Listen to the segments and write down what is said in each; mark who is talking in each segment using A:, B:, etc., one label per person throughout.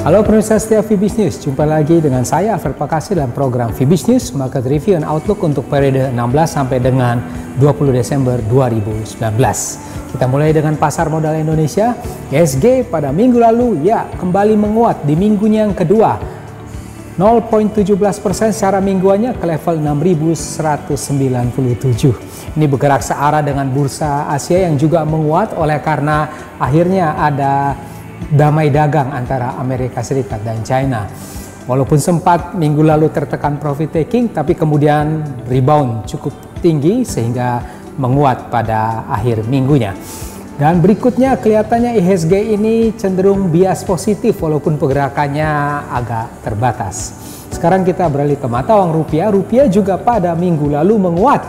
A: Halo pemirsa setia Fibis News, jumpa lagi dengan saya Alfred Pakasi dalam program Fibis News Market Review and Outlook untuk periode 16 sampai dengan 20 Desember 2019. Kita mulai dengan pasar modal Indonesia. IHSG pada minggu lalu kembali menguat di minggunya yang kedua, 0,17% secara mingguannya ke level 6.197. Ini bergerak searah dengan bursa Asia yang juga menguat oleh karena akhirnya ada damai dagang antara Amerika Serikat dan China. Walaupun sempat minggu lalu tertekan profit taking, tapi kemudian rebound cukup tinggi sehingga menguat pada akhir minggunya. Dan berikutnya kelihatannya IHSG ini cenderung bias positif walaupun pergerakannya agak terbatas. Sekarang kita beralih ke mata uang rupiah. Rupiah juga pada minggu lalu menguat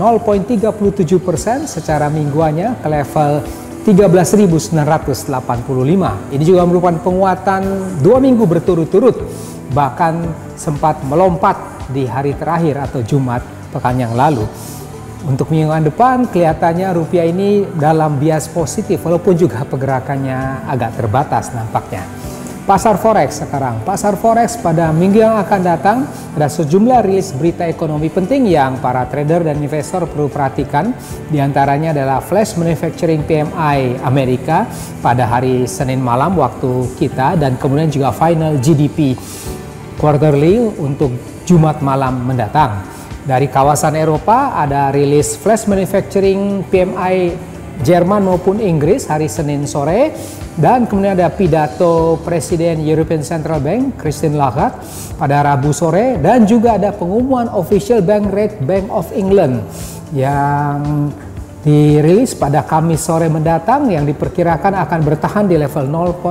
A: 0,37% secara mingguannya ke level 13.985. Ini juga merupakan penguatan 2 minggu berturut-turut, bahkan sempat melompat di hari terakhir atau Jumat pekan yang lalu. Untuk mingguan depan kelihatannya rupiah ini dalam bias positif walaupun juga pergerakannya agak terbatas nampaknya. Pasar forex sekarang. Pasar forex pada minggu yang akan datang ada sejumlah rilis berita ekonomi penting yang para trader dan investor perlu perhatikan. Di antaranya adalah Flash Manufacturing PMI Amerika pada hari Senin malam waktu kita, dan kemudian juga final GDP quarterly untuk Jumat malam mendatang. Dari kawasan Eropa ada rilis Flash Manufacturing PMI Jerman maupun Inggris hari Senin sore, dan kemudian ada pidato Presiden European Central Bank Christine Lagarde pada Rabu sore, dan juga ada pengumuman official bank rate Bank of England yang dirilis pada Kamis sore mendatang yang diperkirakan akan bertahan di level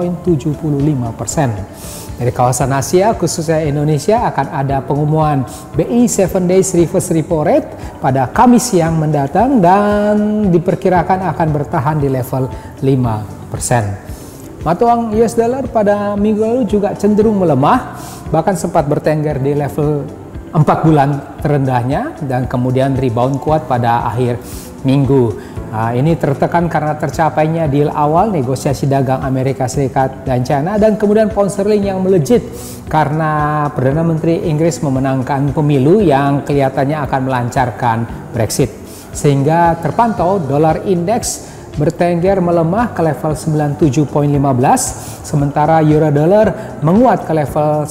A: 0,75%. Dari kawasan Asia, khususnya Indonesia, akan ada pengumuman BI 7 Days Reverse Repo Rate pada Kamis siang mendatang dan diperkirakan akan bertahan di level 5%. Mata uang US dollar pada minggu lalu juga cenderung melemah, bahkan sempat bertengger di level 4 bulan terendahnya dan kemudian rebound kuat pada akhir minggu. Ini tertekan karena tercapainya deal awal negosiasi dagang Amerika Serikat dan China, dan kemudian pound sterling yang melejit karena Perdana Menteri Inggris memenangkan pemilu yang kelihatannya akan melancarkan Brexit. Sehingga terpantau dolar indeks bertengger melemah ke level 97.15, sementara euro dollar menguat ke level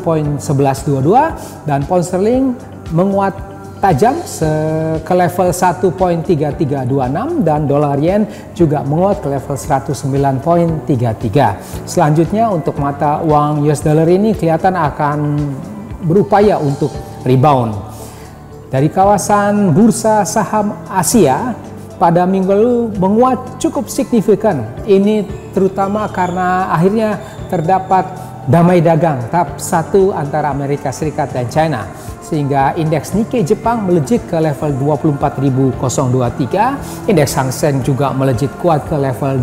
A: 1.1122 dan pound sterling menguat tajam ke level 1.3326 dan dolar yen juga menguat ke level 109.33. Selanjutnya untuk mata uang US dollar ini kelihatan akan berupaya untuk rebound. Dari kawasan bursa saham Asia pada minggu lalu menguat cukup signifikan. Ini terutama karena akhirnya terdapat damai dagang tahap 1 antara Amerika Serikat dan China, sehingga indeks Nikkei Jepang melejit ke level 24.023, indeks Hang Seng juga melejit kuat ke level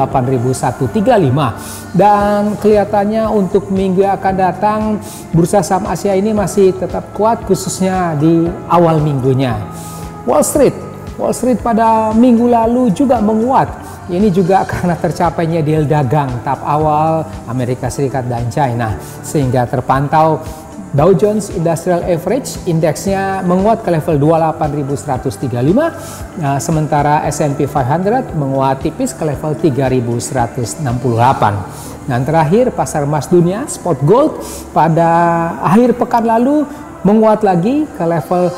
A: 28.135, dan kelihatannya untuk minggu yang akan datang bursa saham Asia ini masih tetap kuat khususnya di awal minggunya. Wall Street pada minggu lalu juga menguat. Ini juga karena tercapainya deal dagang tahap awal Amerika Serikat dan China, sehingga terpantau Dow Jones Industrial Average indeksnya menguat ke level 28.135, sementara S&P 500 menguat tipis ke level 3.168. Dan terakhir pasar emas dunia, spot gold pada akhir pekan lalu menguat lagi ke level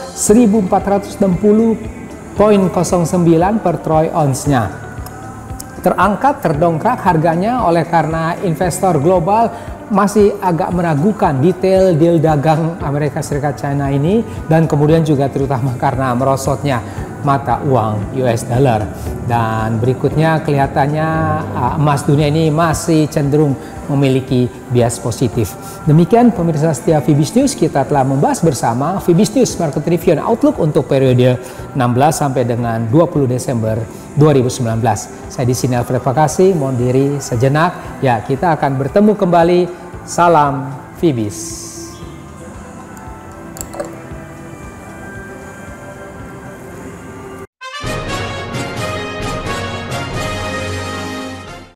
A: 1460.09 per troy ounce-nya. Terdongkrak harganya oleh karena investor global masih agak meragukan detail deal dagang Amerika Serikat China ini, dan kemudian juga terutama karena merosotnya mata uang US dollar. Dan berikutnya kelihatannya emas dunia ini masih cenderung memiliki bias positif. Demikian pemirsa setia Fibis News, kita telah membahas bersama Fibis News Market Review and Outlook untuk periode 16 sampai dengan 20 Desember 2019. Saya di sini Alfred Pakasi, mohon diri sejenak. Ya, kita akan bertemu kembali. Salam Fibis.